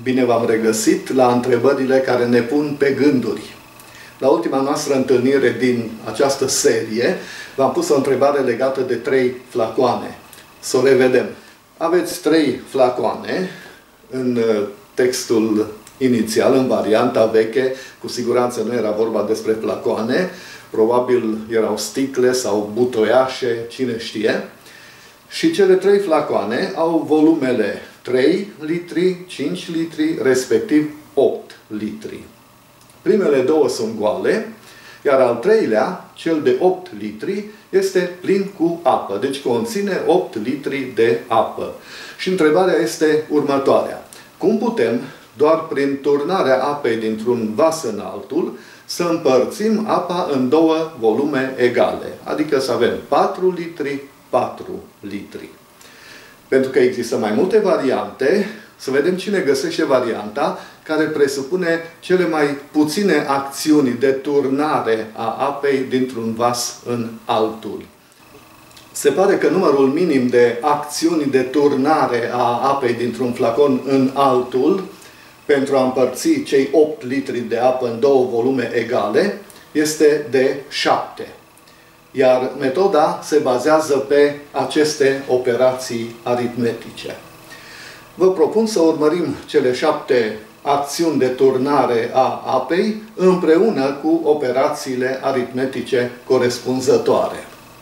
Bine v-am regăsit la întrebările care ne pun pe gânduri. La ultima noastră întâlnire din această serie, v-am pus o întrebare legată de 3 flacoane. Să o revedem. Aveți 3 flacoane în textul inițial, în varianta veche. Cu siguranță nu era vorba despre flacoane, probabil erau sticle sau butoiașe, cine știe. Și cele 3 flacoane au volumele 3 litri, 5 litri, respectiv 8 litri. Primele 2 sunt goale, iar al 3-lea, cel de 8 litri, este plin cu apă. Deci conține 8 litri de apă. Și întrebarea este următoarea. Cum putem, doar prin turnarea apei dintr-un vas în altul, să împărțim apa în 2 volume egale? Adică să avem 4 litri, 4 litri. Pentru că există mai multe variante, să vedem cine găsește varianta care presupune cele mai puține acțiuni de turnare a apei dintr-un vas în altul. Se pare că numărul minim de acțiuni de turnare a apei dintr-un flacon în altul, pentru a împărți cei 8 litri de apă în 2 volume egale, este de 7. Iar metoda se bazează pe aceste operații aritmetice. Vă propun să urmărim cele 7 acțiuni de turnare a apei împreună cu operațiile aritmetice corespunzătoare.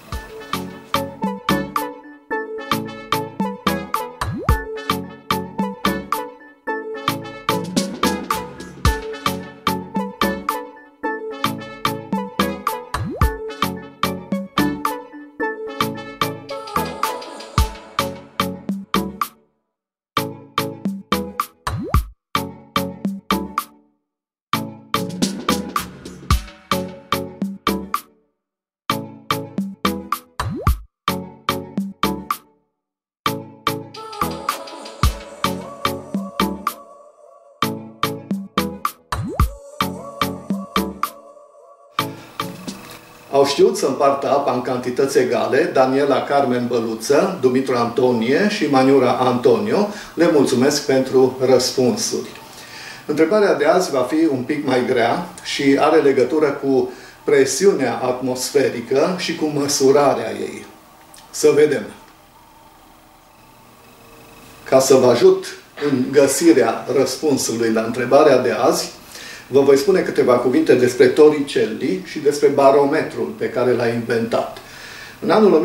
Au știut să împartă apa în cantități egale Daniela Carmen Băluță, Dumitru Antonie și Maniura Antonio. Le mulțumesc pentru răspunsuri. Întrebarea de azi va fi un pic mai grea și are legătură cu presiunea atmosferică și cu măsurarea ei. Să vedem. Ca să vă ajut în găsirea răspunsului la întrebarea de azi, vă voi spune câteva cuvinte despre Torricelli și despre barometrul pe care l-a inventat. În anul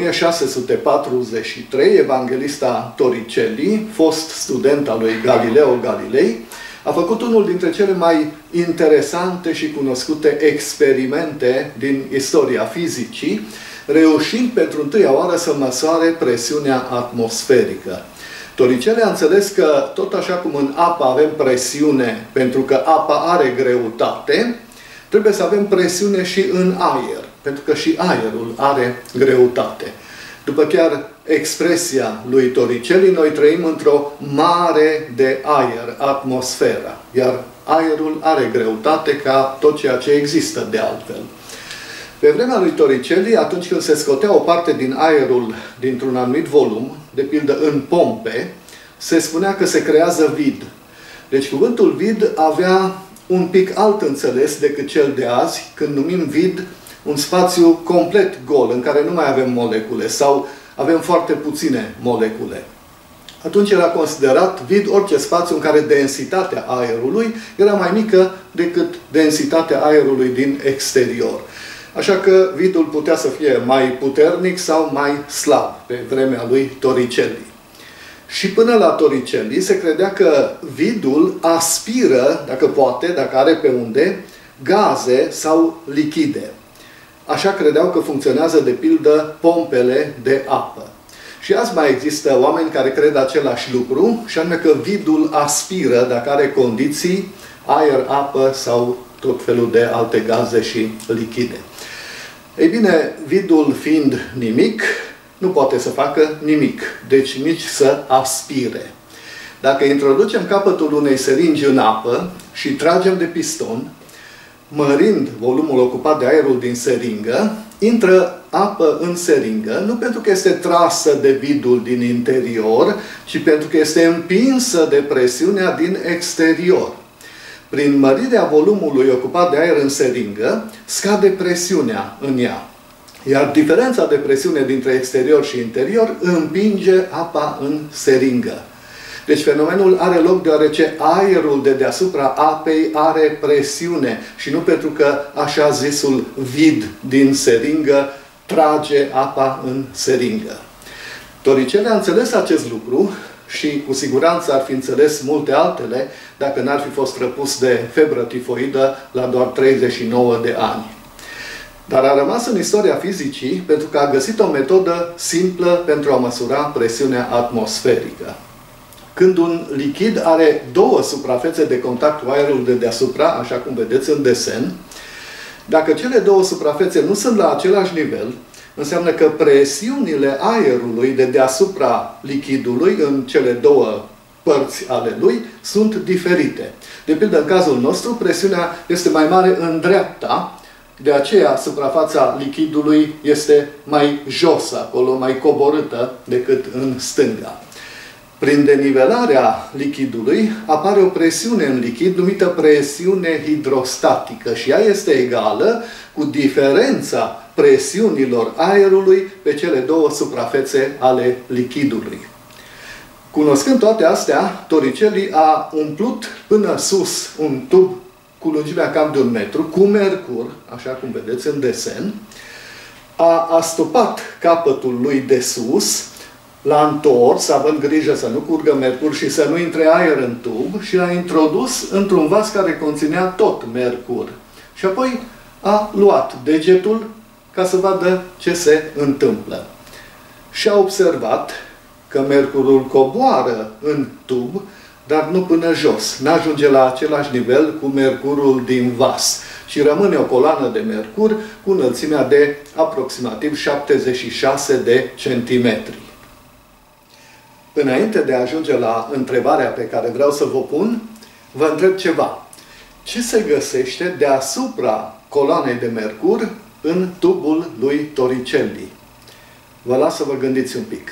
1643, evanghelista Torricelli, fost student al lui Galileo Galilei, a făcut unul dintre cele mai interesante și cunoscute experimente din istoria fizicii, reușind pentru întâia oară să măsoare presiunea atmosferică. Torricelli a înțeles că, tot așa cum în apă avem presiune, pentru că apa are greutate, trebuie să avem presiune și în aer, pentru că și aerul are greutate. După chiar expresia lui Torricelli, noi trăim într-o mare de aer, atmosfera, iar aerul are greutate ca tot ceea ce există de altfel. Pe vremea lui Torricelli, atunci când se scotea o parte din aerul dintr-un anumit volum, de pildă în pompe, se spunea că se creează vid. Deci cuvântul vid avea un pic alt înțeles decât cel de azi, când numim vid un spațiu complet gol, în care nu mai avem molecule sau avem foarte puține molecule. Atunci era considerat vid orice spațiu în care densitatea aerului era mai mică decât densitatea aerului din exterior. Așa că vidul putea să fie mai puternic sau mai slab pe vremea lui Torricelli. Și până la Torricelli se credea că vidul aspiră, dacă poate, dacă are pe unde, gaze sau lichide. Așa credeau că funcționează, de pildă, pompele de apă. Și azi mai există oameni care cred același lucru, și anume că vidul aspiră, dacă are condiții, aer, apă sau tot felul de alte gaze și lichide. Ei bine, vidul fiind nimic, nu poate să facă nimic, deci nici să aspire. Dacă introducem capătul unei seringi în apă și tragem de piston, mărind volumul ocupat de aerul din seringă, intră apă în seringă, nu pentru că este trasă de vidul din interior, ci pentru că este împinsă de presiunea din exterior. Prin mărirea volumului ocupat de aer în seringă, scade presiunea în ea. Iar diferența de presiune dintre exterior și interior împinge apa în seringă. Deci fenomenul are loc deoarece aerul de deasupra apei are presiune și nu pentru că așa zisul vid din seringă trage apa în seringă. Torricelli a înțeles acest lucru și cu siguranță ar fi înțeles multe altele dacă n-ar fi fost răpus de febră tifoidă la doar 39 de ani. Dar a rămas în istoria fizicii pentru că a găsit o metodă simplă pentru a măsura presiunea atmosferică. Când un lichid are două suprafețe de contact cu aerul de deasupra, așa cum vedeți în desen, dacă cele două suprafețe nu sunt la același nivel, înseamnă că presiunile aerului de deasupra lichidului în cele două părți ale lui sunt diferite. De pildă, în cazul nostru, presiunea este mai mare în dreapta, de aceea suprafața lichidului este mai jos acolo, mai coborâtă decât în stânga. Prin denivelarea lichidului apare o presiune în lichid numită presiune hidrostatică și ea este egală cu diferența presiunilor aerului pe cele două suprafețe ale lichidului. Cunoscând toate astea, Torricelli a umplut până sus un tub cu lungimea cam de 1 metru, cu mercur, așa cum vedeți în desen, a astupat capătul lui de sus, l-a întors, având grijă să nu curgă mercur și să nu intre aer în tub, și l-a introdus într-un vas care conținea tot mercur. Și apoi a luat degetul ca să vadă ce se întâmplă. Și a observat că mercurul coboară în tub, dar nu până jos. N-ajunge la același nivel cu mercurul din vas. Și rămâne o coloană de mercur cu înălțimea de aproximativ 76 de centimetri. Înainte de a ajunge la întrebarea pe care vreau să vă pun, vă întreb ceva. Ce se găsește deasupra coloanei de mercur în tubul lui Torricelli? Vă las să vă gândiți un pic.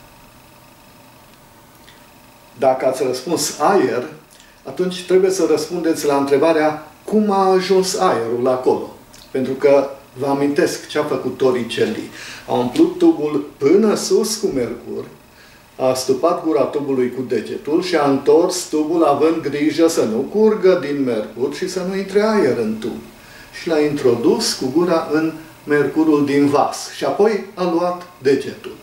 Dacă ați răspuns aer, atunci trebuie să răspundeți la întrebarea cum a ajuns aerul acolo. Pentru că vă amintesc ce a făcut Torricelli. A umplut tubul până sus cu mercur, a astupat gura tubului cu degetul și a întors tubul având grijă să nu curgă din mercur și să nu intre aer în tub. Și l-a introdus cu gura în mercurul din vas. Și apoi a luat degetul.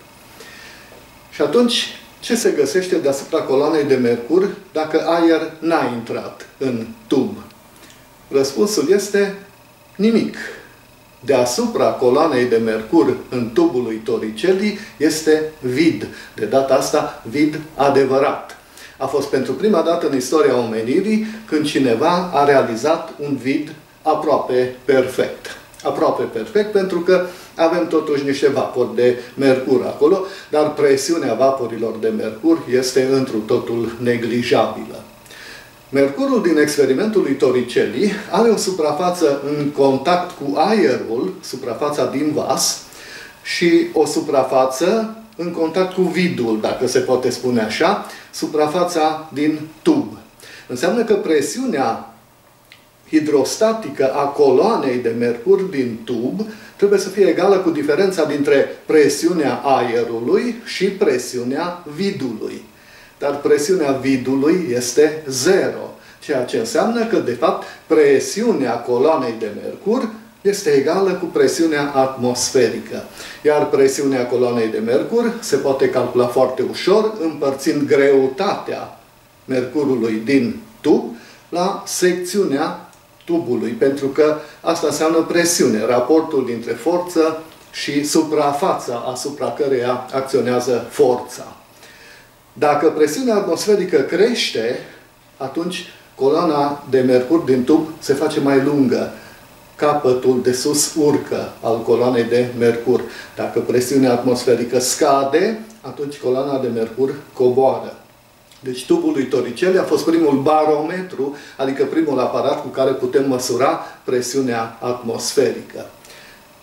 Și atunci, ce se găsește deasupra coloanei de mercur dacă aer n-a intrat în tub? Răspunsul este nimic. Deasupra coloanei de mercur în tubul lui Torricelli este vid. De data asta, vid adevărat. A fost pentru prima dată în istoria omenirii când cineva a realizat un vid aproape perfect. Aproape perfect pentru că avem totuși niște vapori de mercur acolo, dar presiunea vaporilor de mercur este întru totul neglijabilă. Mercurul din experimentul lui Torricelli are o suprafață în contact cu aerul, suprafața din vas, și o suprafață în contact cu vidul, dacă se poate spune așa, suprafața din tub. Înseamnă că presiunea hidrostatică a coloanei de mercur din tub trebuie să fie egală cu diferența dintre presiunea aerului și presiunea vidului. Dar presiunea vidului este 0, ceea ce înseamnă că, de fapt, presiunea coloanei de mercur este egală cu presiunea atmosferică. Iar presiunea coloanei de mercur se poate calcula foarte ușor, împărțind greutatea mercurului din tub la secțiunea tubului, pentru că asta înseamnă presiune, raportul dintre forță și suprafața asupra căreia acționează forța. Dacă presiunea atmosferică crește, atunci coloana de mercur din tub se face mai lungă. Capătul de sus urcă al coloanei de mercur. Dacă presiunea atmosferică scade, atunci coloana de mercur coboară. Deci tubul lui Torricelli a fost primul barometru, adică primul aparat cu care putem măsura presiunea atmosferică.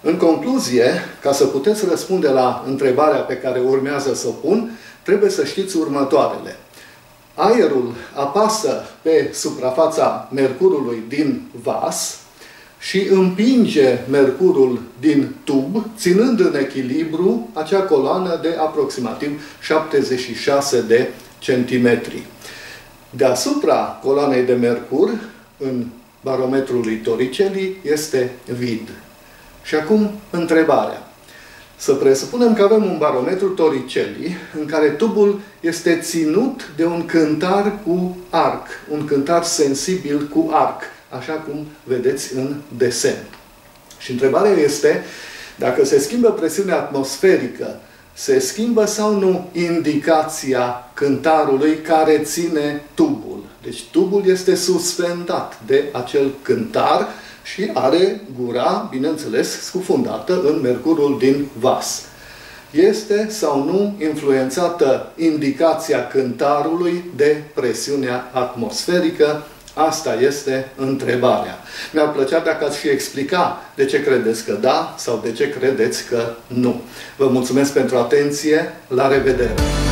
În concluzie, ca să puteți răspunde la întrebarea pe care urmează să o pun, trebuie să știți următoarele. Aerul apasă pe suprafața mercurului din vas și împinge mercurul din tub, ținând în echilibru acea coloană de aproximativ 76 de centimetri. Deasupra coloanei de mercur, în barometrul lui Torricelli, este vid. Și acum, întrebarea. Să presupunem că avem un barometru Torricelli în care tubul este ținut de un cântar cu arc, un cântar sensibil cu arc, așa cum vedeți în desen. Și întrebarea este, dacă se schimbă presiunea atmosferică, se schimbă sau nu indicația cântarului care ține tubul? Deci tubul este suspendat de acel cântar și are gura, bineînțeles, scufundată în mercurul din vas. Este sau nu influențată indicația cântarului de presiunea atmosferică? Asta este întrebarea. Mi-ar plăcea dacă ați fi explica de ce credeți că da sau de ce credeți că nu. Vă mulțumesc pentru atenție. La revedere!